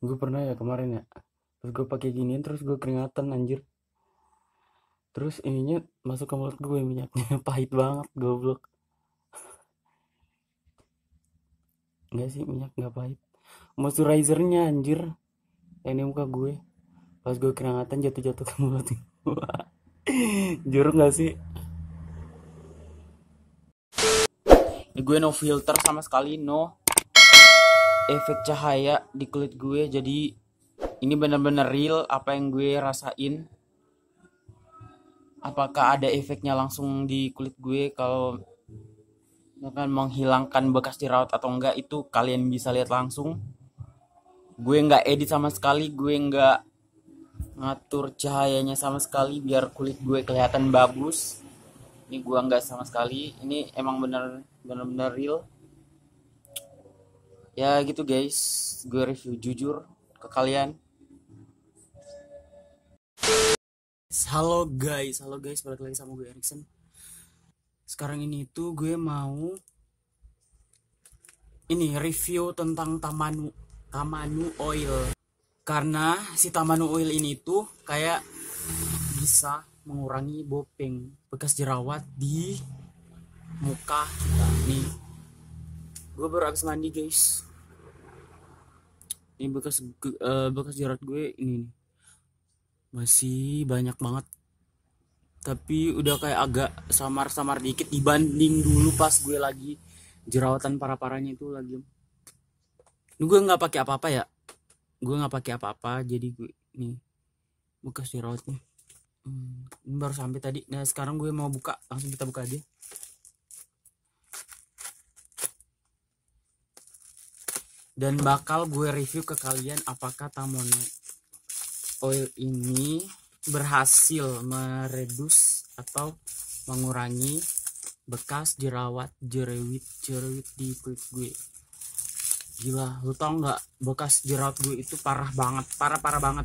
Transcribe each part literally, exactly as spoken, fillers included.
Gue pernah ya kemarin ya, terus gue pakai ginian terus gue keringatan anjir. Terus ininya masuk ke mulut gue minyaknya pahit banget goblok. Enggak sih, minyak nggak pahit. Moisturizernya anjir yang di muka gue. Pas gue keringatan jatuh-jatuh ke mulut gue. Jorok gak sih? Ini gue no filter sama sekali, no efek cahaya di kulit gue. Jadi ini bener-bener real apa yang gue rasain. Apakah ada efeknya langsung di kulit gue kalau akan menghilangkan bekas jerawat atau enggak, itu kalian bisa lihat langsung. Gue nggak edit sama sekali, gue nggak ngatur cahayanya sama sekali biar kulit gue kelihatan bagus. Ini gue nggak sama sekali, ini emang bener bener-bener real. Ya gitu guys, gue review jujur ke kalian. Halo guys, halo guys, balik lagi sama gue Erikson. Sekarang ini tuh gue mau ini review tentang Tamanu Tamanu Oil. Karena si Tamanu Oil ini tuh kayak bisa mengurangi bopeng bekas jerawat di muka kita. Nih, gue baru habis mandi guys. Ini bekas uh, bekas jerawat gue ini nih. Masih banyak banget. Tapi udah kayak agak samar-samar dikit dibanding dulu pas gue lagi jerawatan parah-parahnya itu lagi. Ini gue nggak pakai apa-apa ya. Gue nggak pakai apa-apa, jadi gue nih bekas jerawatnya. Hmm, ini baru sampai tadi. Nah sekarang gue mau buka, langsung kita buka aja. Dan bakal gue review ke kalian apakah Tamanu Oil ini berhasil meredus atau mengurangi bekas jerawat jerawit jerawit di kulit gue. Gila, lu tau nggak, bekas jerawat gue itu parah banget, parah parah banget.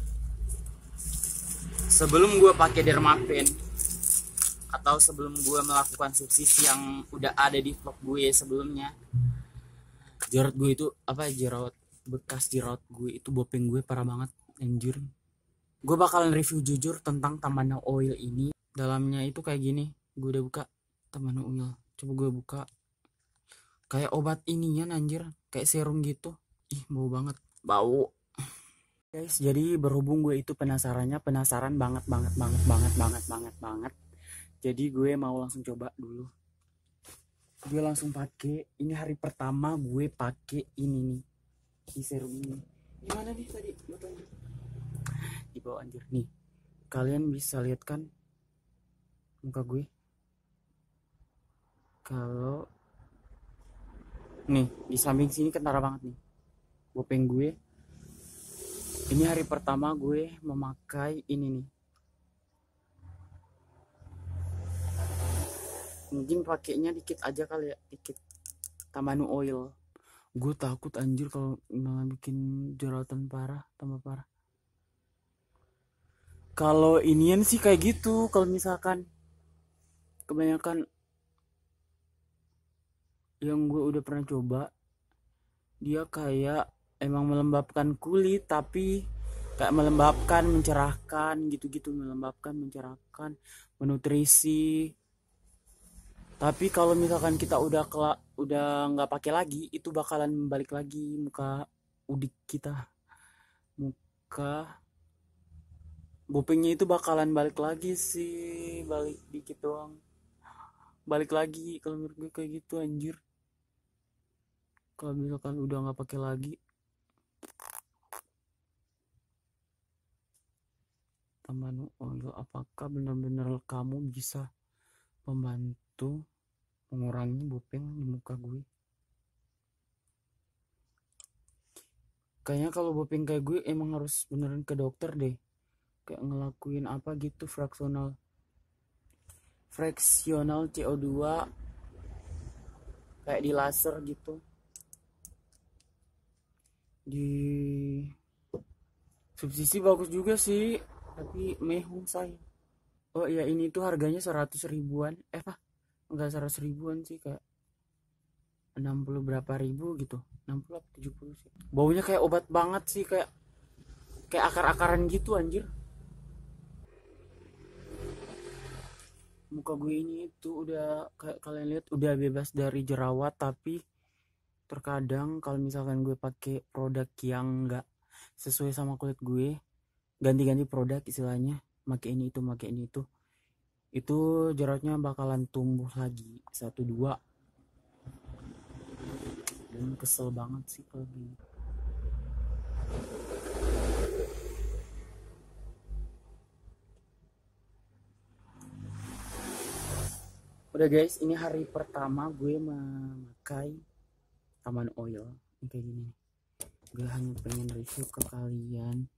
Sebelum gue pakai Dermapen atau sebelum gue melakukan subsidi yang udah ada di vlog gue sebelumnya, jerawat gue itu apa jerawat bekas jerawat gue itu bopeng gue parah banget anjir. Gue bakalan review jujur tentang Tamanu Oil ini. Dalamnya itu kayak gini. Gue udah buka Tamanu Oil. Coba gue buka. Kayak obat inian anjir, kayak serum gitu. Ih, bau banget. Bau. Guys, jadi berhubung gue itu penasarannya, penasaran banget banget banget banget banget banget banget. Jadi gue mau langsung coba dulu. Gue langsung pakai. Ini hari pertama gue pakai ini nih. Si serum ini. Gimana nih tadi botolnya? Di bawah anjir nih. Kalian bisa lihat kan muka gue? Kalau nih di samping sini kentara banget nih bopeng gue. Ini hari pertama gue memakai ini nih. Mungkin pakainya dikit aja kali ya, dikit Tamanu Oil. Gue takut anjir kalau malah bikin jerawatan parah, tambah parah. Kalau inian sih kayak gitu, kalau misalkan kebanyakan yang gue udah pernah coba, dia kayak emang melembabkan kulit, tapi kayak melembabkan, mencerahkan gitu-gitu, melembabkan, mencerahkan, menutrisi. Tapi kalau misalkan kita udah kela, udah nggak pakai lagi, itu bakalan balik lagi muka udik kita, muka bopengnya itu bakalan balik lagi sih, balik dikit doang, balik lagi. Kalau menurut gue kayak gitu anjir. Kalau misalkan udah nggak pakai lagi, Tamanu Oil apakah benar-benar kamu bisa membantu mengurangi bopeng di muka gue? Kayaknya kalau bopeng kayak gue emang harus beneran ke dokter deh, kayak ngelakuin apa gitu, fraksional fraksional C O dua, kayak di laser gitu, di subsidi bagus juga sih, tapi mehung say. Oh iya, ini tuh harganya seratus ribuan, eh apa enggak seratus ribuan sih, kayak enam puluh berapa ribu gitu, enam puluh atau tujuh puluh sih. Baunya kayak obat banget sih, kayak kayak akar-akaran gitu anjir. Muka gue ini itu udah kayak kalian lihat udah bebas dari jerawat, tapi terkadang kalau misalkan gue pakai produk yang enggak sesuai sama kulit gue, ganti-ganti produk istilahnya, pakai ini itu pakai ini itu itu jerawatnya bakalan tumbuh lagi satu dua, dan kesel banget sih kalau gini. Udah guys, ini hari pertama gue memakai Taman Oil ini kayak gini. Gue hanya pengen review ke kalian.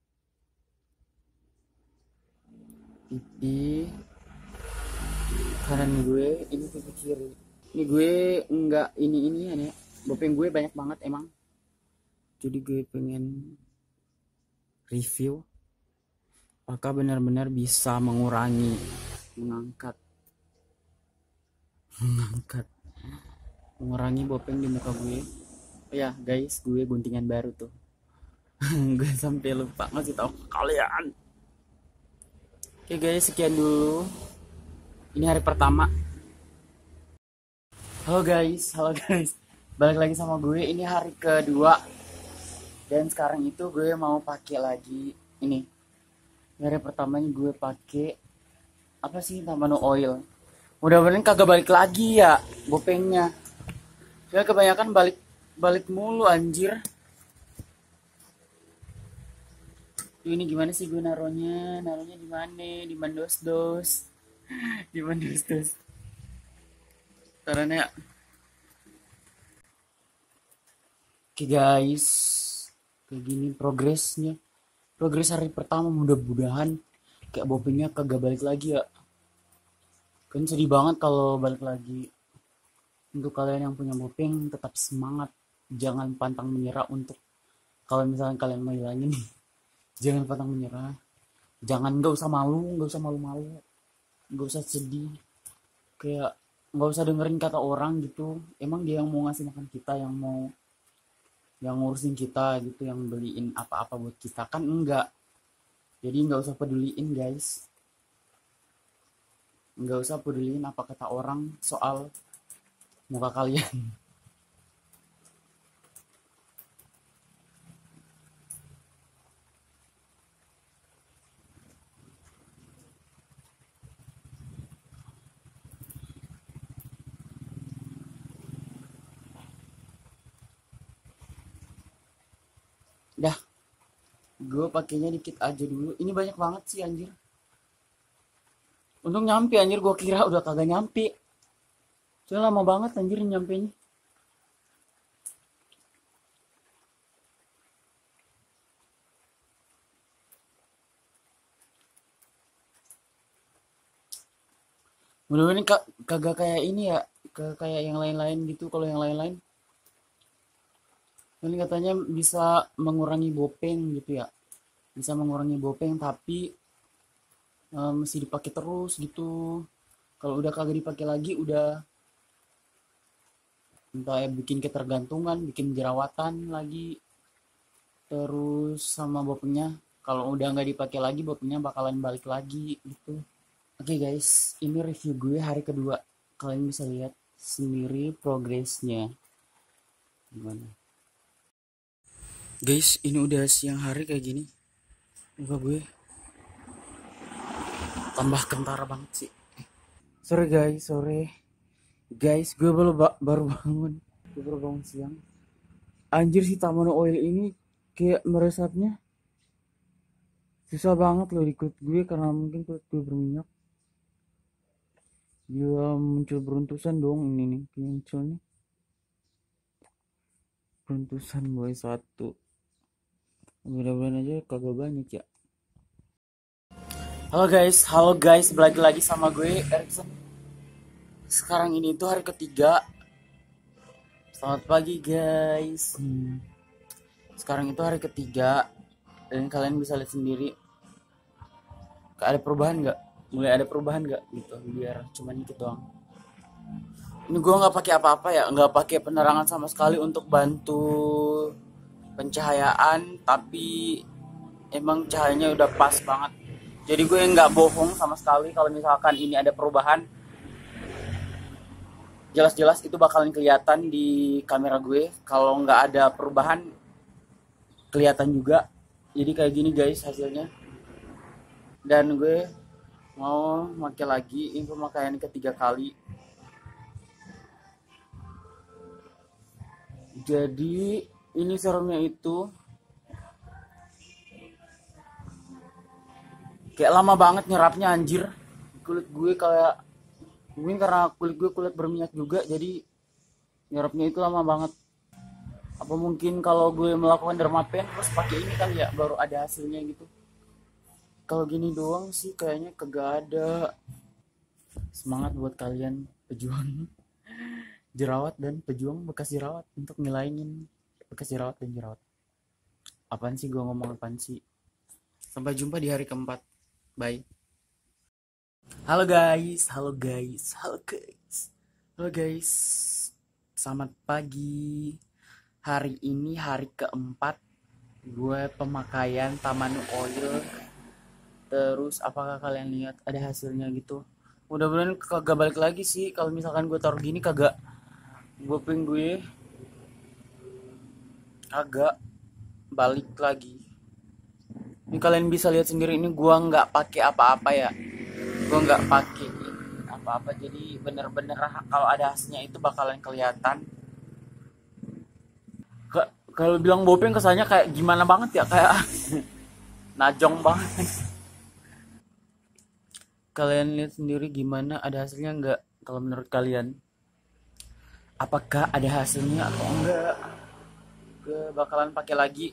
Pipi kanan gue, ini pipi kiri. Ini gue enggak ini ini ya, bopeng gue banyak banget emang. Jadi gue pengen review apakah benar-benar bisa mengurangi, mengangkat mengangkat mengurangi bopeng di muka gue. Oh ya guys, gue guntingan baru tuh. Gue sampai lupa ngasih tahu ke kalian. Oke guys, sekian dulu. Ini hari pertama. Halo guys, halo guys. Balik lagi sama gue. Ini hari kedua. Dan sekarang itu gue mau pakai lagi ini. Ini hari pertamanya gue pakai apa sih, Tamano Oil. Mudah-mudahan kagak balik lagi ya bopengnya. Soalnya kebanyakan balik balik mulu anjir. Tuh, ini gimana sih gue naruhnya? Naruhnya di mana? Di mandos-dos. Di mandos-dos. Caranya. Oke guys. Kayak gini progresnya. Progres hari pertama, mudah-mudahan kayak bopengnya kagak balik lagi ya. Kan sedih banget kalau balik lagi. Untuk kalian yang punya bopeng, tetap semangat. Jangan pantang menyerah untuk kalau misalnya kalian mau hilangin. Jangan pantang menyerah. Jangan, gak usah malu, gak usah malu-malu. Gak usah sedih. Kayak gak usah dengerin kata orang gitu. Emang dia yang mau ngasih makan kita, yang mau yang ngurusin kita gitu, yang beliin apa-apa buat kita, kan enggak. Jadi gak usah peduliin guys. Gak usah peduliin apa kata orang soal muka kalian. Dah, gue pakainya dikit aja dulu. Ini banyak banget sih anjir. Untung nyampe anjir, gue kira udah kagak nyampe. Soalnya lama banget anjir nyampenya. Mudah-mudahan kak kagak kayak ini ya, kagak kayak yang lain-lain gitu. Kalau yang lain-lain ini katanya bisa mengurangi bopeng gitu ya. Bisa mengurangi bopeng tapi um, mesti dipakai terus gitu. Kalau udah kagak dipakai lagi udah entah ya bikin ketergantungan, bikin jerawatan lagi. Terus sama bopengnya kalau udah nggak dipakai lagi bopengnya bakalan balik lagi gitu. Oke okay guys, ini review gue hari kedua. Kalian bisa lihat sendiri progresnya gimana. Guys, ini udah siang hari kayak gini. Muka gue tambah kentara banget sih. Sorry guys, sorry. Guys, gue baru baru bangun. Gue baru bangun siang. Anjir, si Tamano Oil ini kayak meresapnya susah banget loh di kulit gue karena mungkin kulit gue berminyak. Dia muncul beruntusan dong, ini nih muncul nih. Beruntusan boy satu. Mudah-mudahan aja kagak banyak ya. Halo guys, halo guys, balik lagi sama gue Erikson. Sekarang ini tuh hari ketiga. Selamat pagi guys. Hmm. Sekarang itu hari ketiga dan kalian bisa lihat sendiri. Ada perubahan nggak? Mulai ada perubahan nggak gitu? Biar cuma dikit doang. Ini gue nggak pakai apa-apa ya, nggak pakai penerangan sama sekali untuk bantu pencahayaan, tapi emang cahayanya udah pas banget. Jadi gue nggak bohong sama sekali kalau misalkan ini ada perubahan. Jelas-jelas itu bakalan kelihatan di kamera gue. Kalau nggak ada perubahan, kelihatan juga. Jadi kayak gini guys hasilnya. Dan gue mau pakai lagi ini pemakaian ketiga kali. Jadi ini serumnya itu kayak lama banget nyerapnya anjir. Kulit gue kayak mungkin karena kulit gue kulit berminyak juga, jadi nyerapnya itu lama banget. Apa mungkin kalau gue melakukan dermapen terus pakai ini kan ya baru ada hasilnya gitu. Kalau gini doang sih kayaknya kagak ada. Semangat buat kalian pejuang jerawat dan pejuang bekas jerawat untuk ngilangin bekas jerawat dan jerawat. Apaan sih gue ngomong apaan sih? Sampai jumpa di hari keempat. Bye. Halo guys, halo guys, halo guys. Halo guys. Selamat pagi. Hari ini hari keempat gue pemakaian Tamanu Oil. Terus apakah kalian lihat ada hasilnya gitu? Mudah-mudahan kagak balik lagi sih. Kalau misalkan gue taruh gini kagak bopeng gue kagak balik lagi. Ini kalian bisa lihat sendiri, ini gue nggak pakai apa-apa ya. Gue nggak pakai apa-apa, jadi bener-bener kalau ada hasilnya itu bakalan kelihatan. Kalau bilang bopeng kesannya kayak gimana banget ya, kayak najong banget. Kalian lihat sendiri gimana, ada hasilnya nggak? Kalau menurut kalian, apakah ada hasilnya atau enggak? Gue bakalan pakai lagi.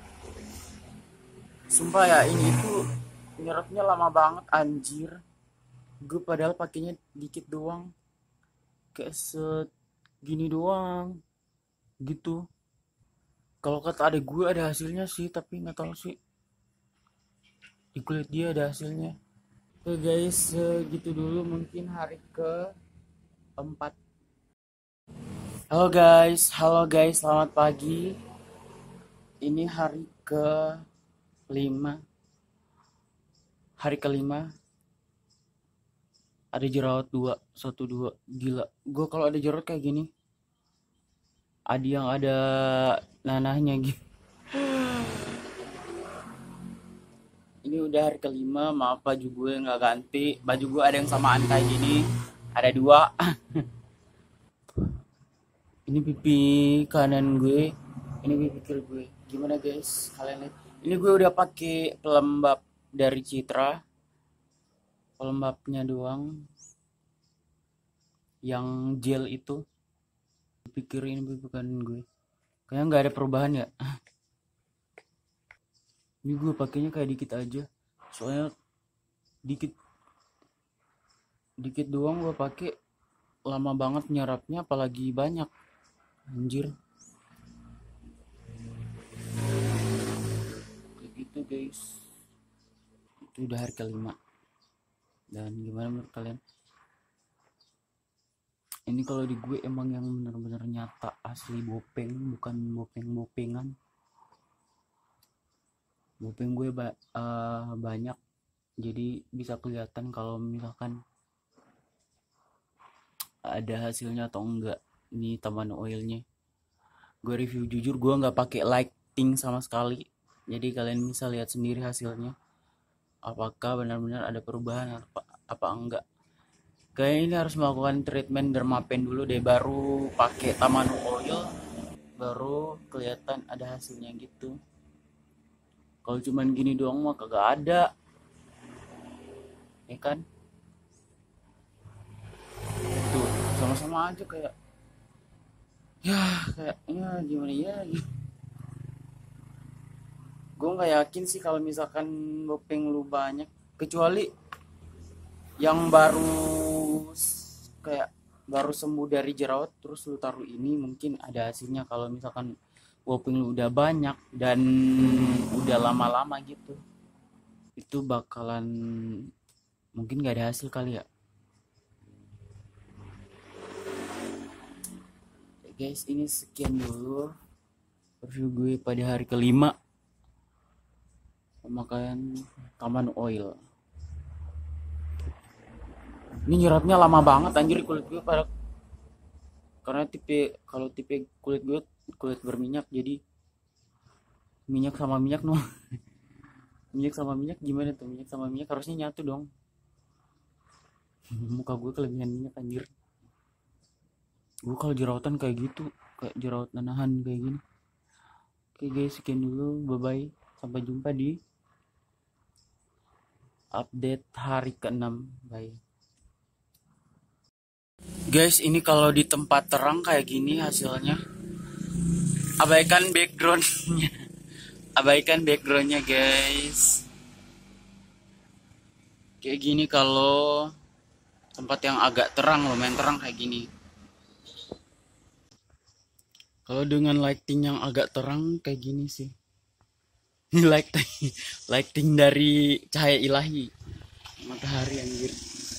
Sumpah ya, ini tuh nyerapnya lama banget anjir. Gue padahal pakainya dikit doang, kayak segini doang gitu. Kalau kata adek gue ada hasilnya sih, tapi nggak tahu sih di kulit dia ada hasilnya. Oke guys, segitu dulu mungkin hari ke empat. Halo guys, halo guys, selamat pagi. Ini hari ke lima, hari kelima. Ada jerawat dua, satu dua, gila. Gue kalau ada jerawat kayak gini, ada yang ada nanahnya gitu. Ini udah hari kelima, maaf baju gue nggak ganti. Baju gue ada yang samaan kayak gini, ada dua. Ini pipi kanan gue, ini pipi kiri gue. Gimana guys, kalian lihat? Ini gue udah pakai pelembab dari Citra, pelembabnya doang, yang gel itu. Pikir ini pipi kanan gue, kayaknya nggak ada perubahan ya. Ini gue pakainya kayak dikit aja, soalnya dikit dikit doang gue pakai, lama banget nyerapnya apalagi banyak anjir. Kayak gitu guys. Itu udah hari kelima. Dan gimana menurut kalian? Ini kalau di gue emang yang bener-bener nyata asli bopeng, bukan bopeng-bopengan. Bopeng gue ba uh, banyak, jadi bisa kelihatan kalau misalkan ada hasilnya atau enggak. Ini Tamanu oilnya gue review jujur, gue nggak pakai lighting sama sekali, jadi kalian bisa lihat sendiri hasilnya apakah benar-benar ada perubahan apa, apa enggak. Kayaknya ini harus melakukan treatment dermapen dulu deh, baru pakai Tamanu oil, baru kelihatan ada hasilnya gitu. Kalau cuman gini doang mah kagak ada, ya kan? Tuh sama-sama aja kayak, ya kayaknya gimana ya? Gue nggak yakin sih kalau misalkan bopeng lu banyak, kecuali yang baru kayak baru sembuh dari jerawat terus lu taruh ini, mungkin ada hasilnya. Kalau misalkan bopeng lu udah banyak dan udah lama-lama gitu, itu bakalan mungkin gak ada hasil kali ya. Oke guys, ini sekian dulu review gue pada hari kelima. pemakaian Taman Oil. Ini nyeratnya lama banget anjir kulit gue pada, karena tipe kalau tipe kulit gue kulit berminyak, jadi minyak sama minyak no. Minyak sama minyak gimana tuh? Minyak sama minyak harusnya nyatu dong. Muka gue kelebihan minyak anjir. Gue kalau jerawatan kayak gitu, kayak jerawat nanahan kayak gini. Oke guys, sekian dulu, bye bye, sampai jumpa di update hari keenam. Bye guys. Ini kalau di tempat terang kayak gini hasilnya. Abaikan backgroundnya. Abaikan backgroundnya guys. Kayak gini kalau tempat yang agak terang, lumayan terang kayak gini. Kalau dengan lighting yang agak terang kayak gini sih. Ini lighting, lighting dari cahaya ilahi matahari anjir.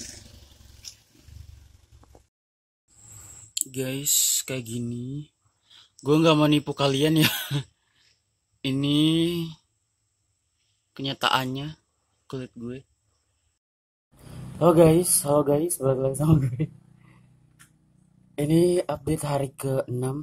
Guys, kayak gini. Gue nggak mau nipu kalian ya. Ini kenyataannya kulit gue. Halo guys, halo guys, balik lagi sama gue. Ini update hari ke-enam.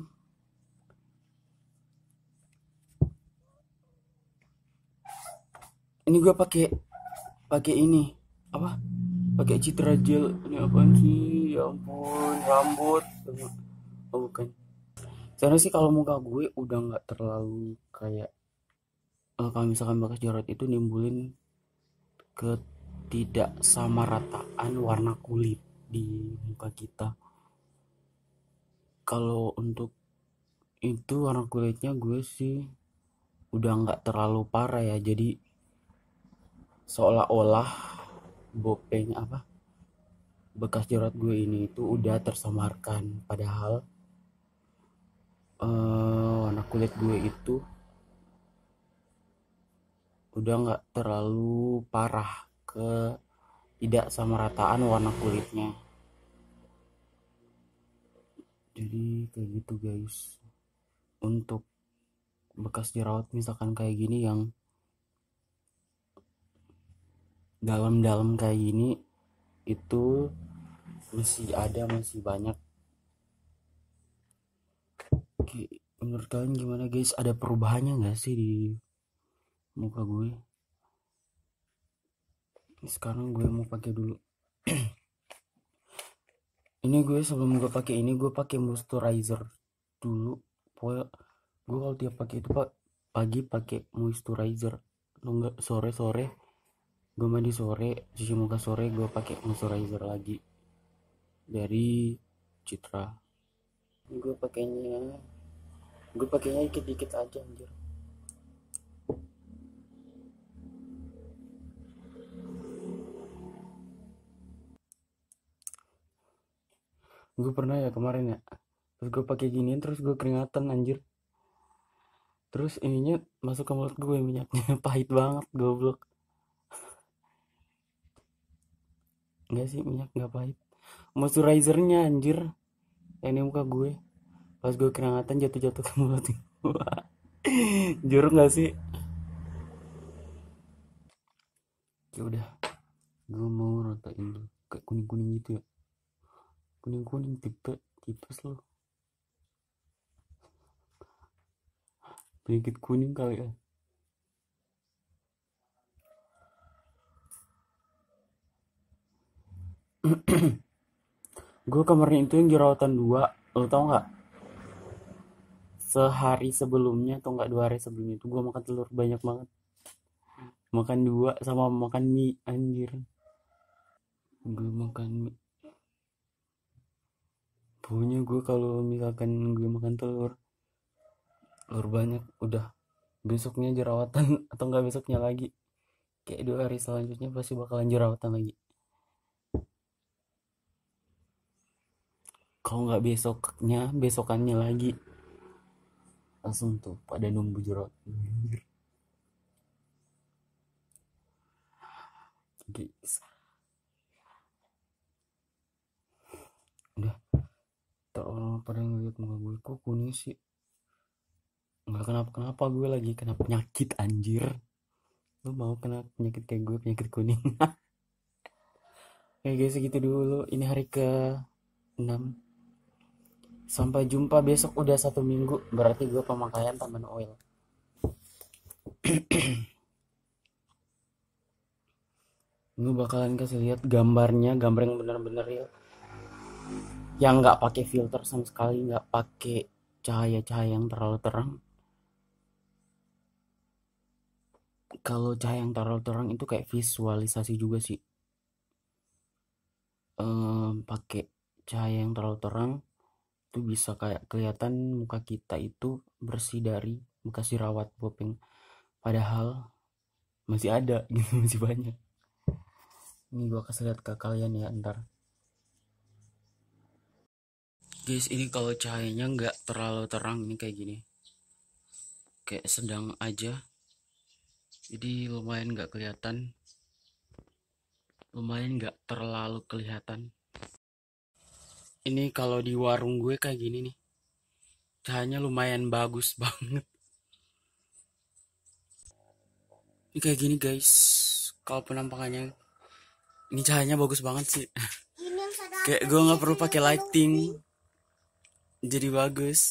Ini gue pakai pakai ini apa? Pakai Citra Gel. Ini apaan sih? Ya ampun, rambut. Oh bukan. Sebenarnya sih kalau muka gue udah nggak terlalu kayak uh, kalau misalkan bekas jerawat itu nimbulin ketidaksamarataan warna kulit di muka kita. Kalau untuk itu warna kulitnya gue sih udah nggak terlalu parah ya, jadi seolah-olah bopeng apa bekas jerawat gue ini itu udah tersamarkan, padahal uh, warna kulit gue itu udah nggak terlalu parah ke tidak samarataan warna kulitnya. Jadi kayak gitu guys. Untuk bekas jerawat misalkan kayak gini yang dalam-dalam kayak gini itu masih ada, masih banyak. Oke, menurut kalian gimana guys? Ada perubahannya nggak sih di muka gue? Sekarang gue mau pakai dulu. Ini gue sebelum gue pakai ini gue pakai moisturizer dulu. Pokoknya gue kalau tiap pakai itu pak pagi pakai moisturizer, atau enggak sore sore gue mandi sore, cuci muka sore, gue pakai moisturizer lagi dari Citra. Gue pakainya gue pakainya dikit-dikit aja anjir. Gue pernah ya kemarin ya, terus gue pakai ginian terus gue keringatan anjir, terus ininya masuk ke mulut gue minyaknya. Pahit banget goblok. Enggak sih, minyak nggak pahit, moisturizernya anjir yang di muka gue. Pas gue keringatan jatuh-jatuh ke mulut gue. Jorok nggak sih? Ya udah, gue mau rotain dulu kayak kuning-kuning gitu ya, kuning-kuning tipe tipes lo, penyakit kuning kali ya. Gue kemarin itu yang jerawatan dua, lo tau nggak? Sehari sebelumnya atau nggak dua hari sebelumnya itu gue makan telur banyak banget, makan dua sama makan mie anjir. Gue makan mie, pokoknya gue kalau misalkan gue makan telur telur banyak udah besoknya jerawatan. Atau nggak besoknya lagi, kayak dua hari selanjutnya pasti bakalan jerawatan lagi. Kalau nggak besoknya, besokannya lagi langsung tuh pada nunggu jerawat. Guys, udah terlalu pada ngeliat muka gue kok kuning sih. Nggak kenapa-kenapa, gue lagi kena penyakit anjir. Lu mau kena penyakit kayak gue, penyakit kuning. Oke guys, segitu dulu. Ini hari ke enam. Sampai jumpa besok, udah satu minggu. Berarti gue pemakaian Taman Oil. Gue bakalan kasih lihat gambarnya, gambar yang bener-bener real. Yang nggak pakai filter sama sekali, nggak pakai cahaya-cahaya yang terlalu terang. Kalau cahaya yang terlalu terang itu kayak visualisasi juga sih. Ehm, pakai cahaya yang terlalu terang itu bisa kayak kelihatan muka kita itu bersih dari bekas jerawat bopeng, padahal masih ada gitu, masih banyak. Ini gua kasih lihat ke kalian ya ntar. Guys, ini kalau cahayanya nggak terlalu terang, ini kayak gini, kayak sedang aja, jadi lumayan nggak kelihatan, lumayan nggak terlalu kelihatan. Ini kalau di warung gue kayak gini nih, cahayanya lumayan bagus banget. Ini kayak gini guys, kalau penampakannya ini cahayanya bagus banget sih. Kayak gue nggak perlu pakai lighting, jadi bagus.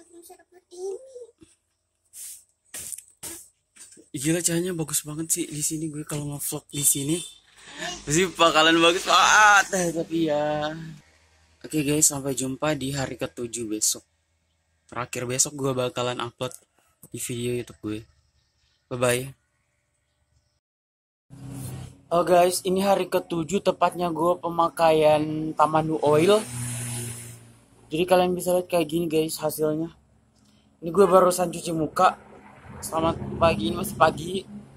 Gila, cahayanya bagus banget sih di sini. Gue kalau nge-vlog di sini pasti bakalan bagus banget. Tapi ya, oke guys, sampai jumpa di hari ketujuh besok. Terakhir besok gue bakalan upload di video YouTube gue. Bye bye. Oh guys, ini hari ketujuh tepatnya gue pemakaian Tamanu Oil. Jadi kalian bisa lihat kayak gini guys hasilnya. Ini gue barusan cuci muka. Selamat pagi, ini masih pagi.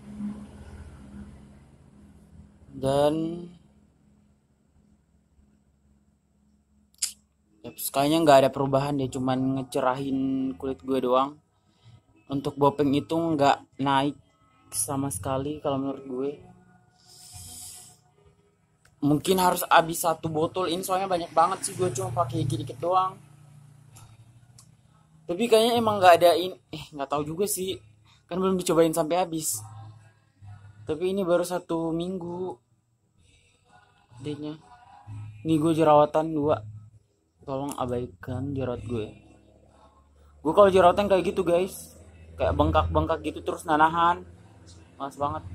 Dan ya, kayaknya nggak ada perubahan deh, cuman ngecerahin kulit gue doang. Untuk bopeng itu nggak naik sama sekali kalau menurut gue. Mungkin harus habis satu botol ini, soalnya banyak banget sih, gue cuma pakai dikit-dikit doang. Tapi kayaknya emang nggak ada ini, eh nggak tahu juga sih, kan belum dicobain sampai habis. Tapi ini baru satu minggu dehnya. Ini gue jerawatan dua, tolong abaikan jerawat gue. Gue kalau jerawatan kayak gitu guys, kayak bengkak-bengkak gitu terus nanahan, males banget.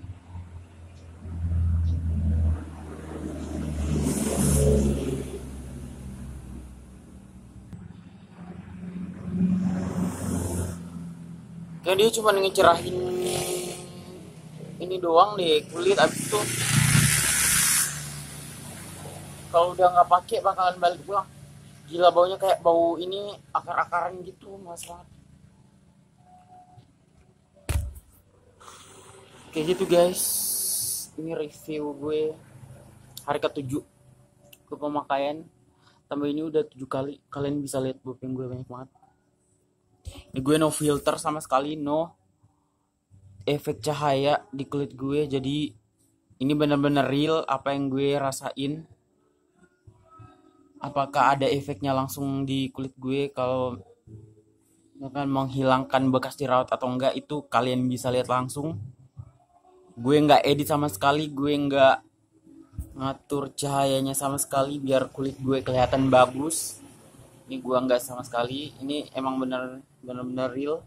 Kayak dia cuma ngecerahin ini doang deh kulit, abis itu kalau udah nggak pakai bakalan balik pulang. Gila, baunya kayak bau ini akar-akaran gitu, males banget. Kayak gitu guys, ini review gue hari ketujuh ke pemakaian. Tambah ini udah tujuh kali, kalian bisa lihat bopeng gue banyak banget. Ini gue no filter sama sekali, no efek cahaya di kulit gue. Jadi ini benar-benar real apa yang gue rasain. Apakah ada efeknya langsung di kulit gue, kalau akan menghilangkan bekas jerawat atau enggak, itu kalian bisa lihat langsung. Gue nggak edit sama sekali, gue nggak ngatur cahayanya sama sekali biar kulit gue kelihatan bagus. Ini gue nggak sama sekali, ini emang bener bener-bener real.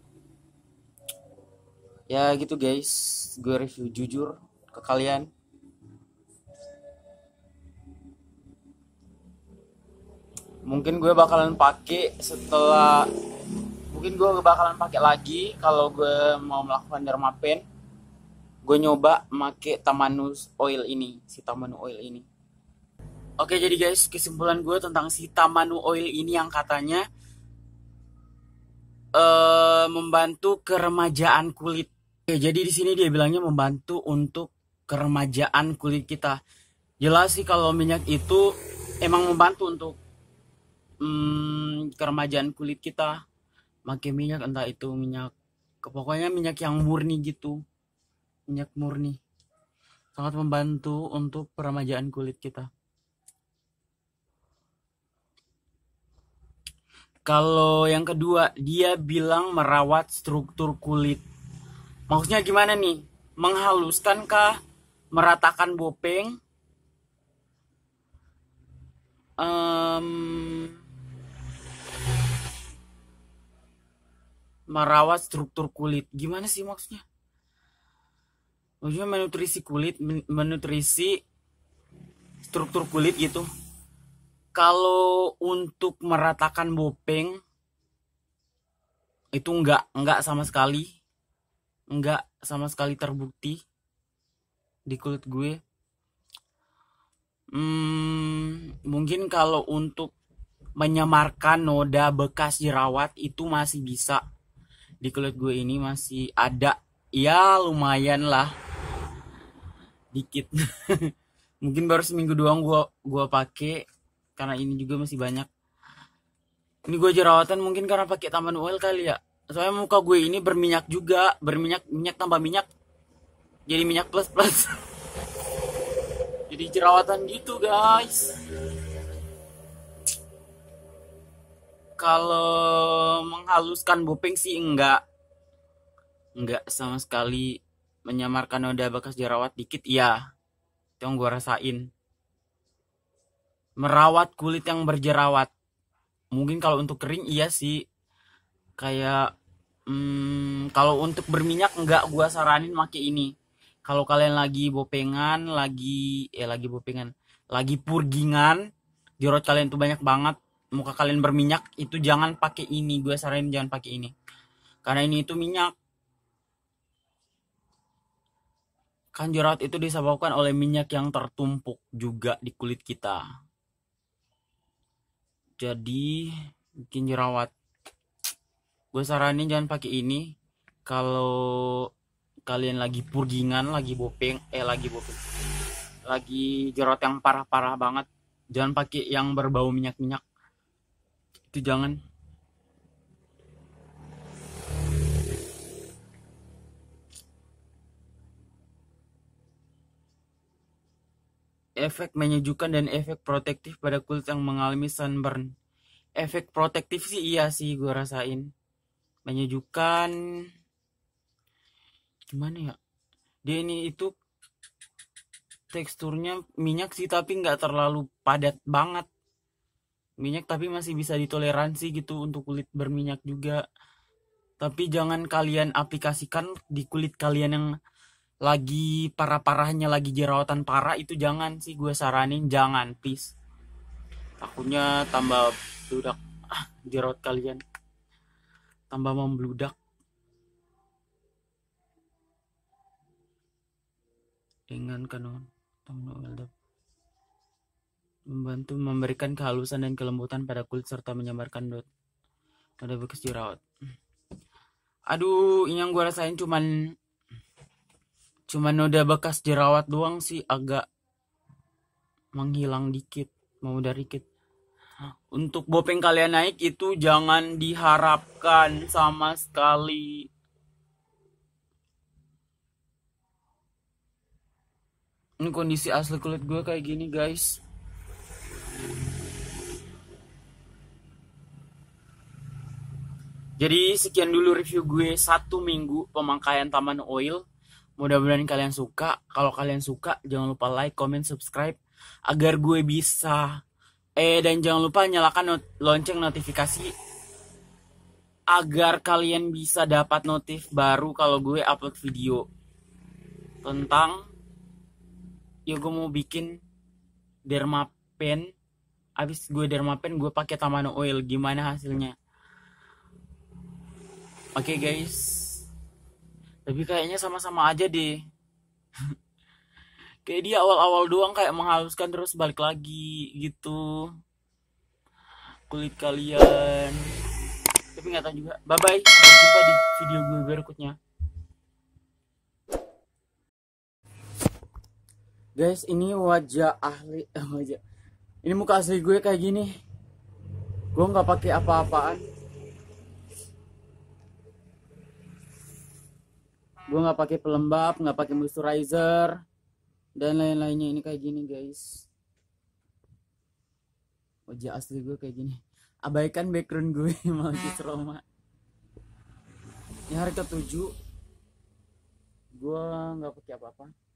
Ya gitu guys, gue review jujur ke kalian. Mungkin gue bakalan pakai setelah, mungkin gue bakalan pakai lagi kalau gue mau melakukan dermapen. Gue nyoba make Tamanu Oil ini, si Tamanu Oil ini. Oke, jadi guys, kesimpulan gue tentang si Tamanu Oil ini yang katanya uh, membantu keremajaan kulit. Oke, jadi di sini dia bilangnya membantu untuk keremajaan kulit kita. Jelas sih kalau minyak itu emang membantu untuk hmm, keremajaan kulit kita. Pakai minyak, entah itu minyak, pokoknya minyak yang murni gitu, minyak murni, sangat membantu untuk peremajaan kulit kita. Kalau yang kedua, dia bilang merawat struktur kulit. Maksudnya gimana nih? menghaluskan kah, meratakan bopeng, um, merawat struktur kulit. Gimana sih maksudnya? Maksudnya menutrisi kulit, menutrisi struktur kulit gitu. Kalau untuk meratakan bopeng itu enggak, enggak sama sekali. Enggak sama sekali terbukti di kulit gue. Hmm, mungkin kalau untuk menyamarkan noda bekas jerawat itu masih bisa. Di kulit gue ini masih ada. Ya lumayan lah. Dikit. Mungkin baru seminggu doang gue gue pakai karena ini juga masih banyak. Ini gue jerawatan mungkin karena pakai tambahan oil kali ya. Soalnya muka gue ini berminyak juga, berminyak, minyak tambah minyak. Jadi minyak plus plus. Jadi jerawatan gitu, guys. Kalau menghaluskan bopeng sih enggak. Enggak sama sekali menyamarkan noda bekas jerawat dikit, iya. Itu yang gue rasain. Merawat kulit yang berjerawat. Mungkin kalau untuk kering iya sih. Kayak hmm, kalau untuk berminyak enggak gue saranin pakai ini. Kalau kalian lagi bopengan, lagi ya lagi bopengan, lagi purgingan, jerawat kalian tuh banyak banget, muka kalian berminyak, itu jangan pakai ini. Gue saranin jangan pakai ini. Karena ini itu minyak. Kan jerawat itu disebabkan oleh minyak yang tertumpuk juga di kulit kita. Jadi bikin jerawat. Gue saranin jangan pakai ini. Kalau kalian lagi purgingan, lagi bopeng, eh lagi bopeng, lagi jerawat yang parah-parah banget, jangan pakai yang berbau minyak-minyak. Itu jangan. Efek menyejukkan dan efek protektif pada kulit yang mengalami sunburn. Efek protektif sih iya sih gue rasain. Menyejukkan. Gimana ya? Dia ini itu teksturnya minyak sih tapi nggak terlalu padat banget. Minyak tapi masih bisa ditoleransi gitu untuk kulit berminyak juga. Tapi jangan kalian aplikasikan di kulit kalian yang lagi parah-parahnya, lagi jerawatan parah, itu jangan sih, gue saranin jangan, please. Takutnya tambah bludak ah, jerawat kalian, tambah membludak. Dengan kanon membantu memberikan kehalusan dan kelembutan pada kulit serta menyamarkan noda bekas jerawat. Aduh, ini yang gue rasain cuman Cuma noda bekas jerawat doang sih, agak menghilang dikit, mau dari dikit. Untuk bopeng kalian naik itu jangan diharapkan sama sekali. Ini kondisi asli kulit gue kayak gini, guys. Jadi sekian dulu review gue satu minggu pemakaian Taman Oil. Mudah-mudahan kalian suka. Kalau kalian suka, jangan lupa like, comment, subscribe agar gue bisa eh dan jangan lupa nyalakan not lonceng notifikasi agar kalian bisa dapat notif baru kalau gue upload video tentang ya gue mau bikin dermapen. Abis gue dermapen, gue pakai Taman Oil, gimana hasilnya? Oke, okay, guys. Tapi kayaknya sama-sama aja deh. Kayak dia awal-awal doang kayak menghaluskan terus balik lagi gitu kulit kalian. Tapi nggak tahu juga. Bye bye. Sampai jumpa di video gue berikutnya. Guys, ini wajah ahli eh, wajah. Ini muka asli gue kayak gini. Gue nggak pakai apa-apaan. Gue nggak pakai pelembab, nggak pakai moisturizer dan lain-lainnya. Ini kayak gini, guys. Wajah asli gue kayak gini. Abaikan background gue Malkis Roma. Ini hari ketujuh gue nggak pakai apa-apa.